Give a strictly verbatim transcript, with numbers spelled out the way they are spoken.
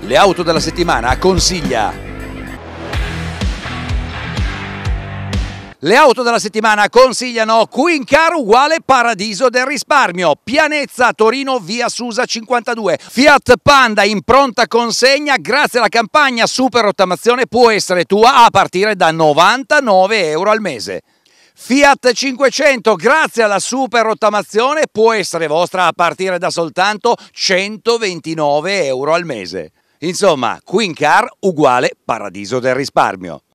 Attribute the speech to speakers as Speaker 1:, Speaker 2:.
Speaker 1: Le auto della settimana consiglia. Le auto della settimana consigliano Queen Car uguale paradiso del risparmio, Pianezza Torino via Susa cinquantadue, Fiat Panda in pronta consegna grazie alla campagna super rottamazione può essere tua a partire da novantanove euro al mese. Fiat cinquecento grazie alla super rottamazione può essere vostra a partire da soltanto centoventinove euro al mese. Insomma, Queen Car uguale paradiso del risparmio.